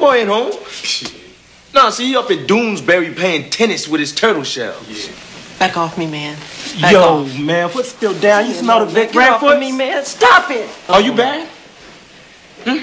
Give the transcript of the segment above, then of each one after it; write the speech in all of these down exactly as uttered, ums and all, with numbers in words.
boy ain't home. Nah, see, he up at Doonesbury playing tennis with his turtle shells. Yeah. Back off me, man. Back Yo, off. man, foot still down. You Yeah, smell no, the Vic get off Ragfoot? of me, man. Stop it. Are you bad? Hmm?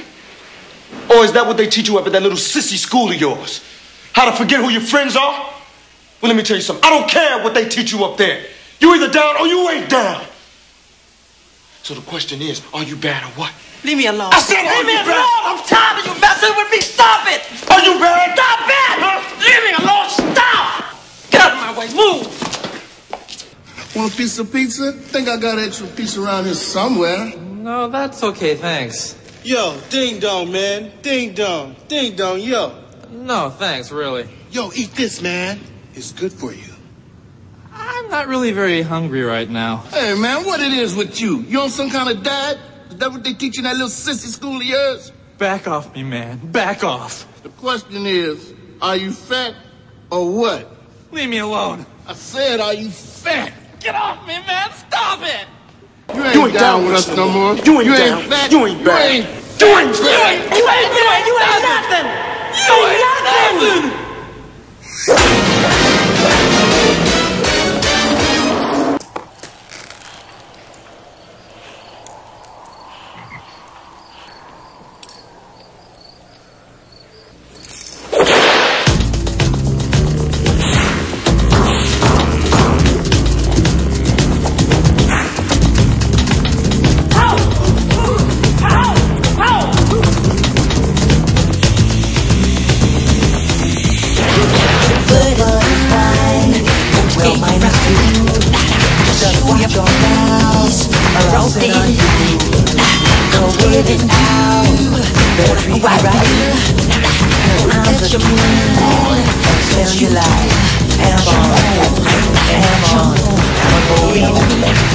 Or is that what they teach you up at that little sissy school of yours? How to forget who your friends are? Well, let me tell you something. I don't care what they teach you up there. You either down or you ain't down. So the question is, are you bad or what? Leave me alone. I said, leave me you alone. bad? I'm tired of you messing with me. Stop it. Are you bad? Stop it. Huh? Leave me alone. Stop. Get out of my way. Move. Want a piece of pizza? Think I got an extra piece around here somewhere. No, that's okay, thanks. Yo, ding dong, man. Ding dong. Ding dong, yo. No, thanks, really. Yo, eat this, man. It's good for you. I'm not really very hungry right now. Hey, man, what it is with you? You on some kind of diet? Is that what they teach in that little sissy school of yours? Back off me, man. Back off. The question is, are you fat or what? Leave me alone. I said, are you fat? Get off me, man. Stop it. You ain't, You ain't down down with us no more. You ain't you down. Ain't fat. You ain't bad. You ain't, You ain't bad. You ain't doing. You ain't nothing. You ain't nothing. Your life, and I'm on, and I'm on, I'm on,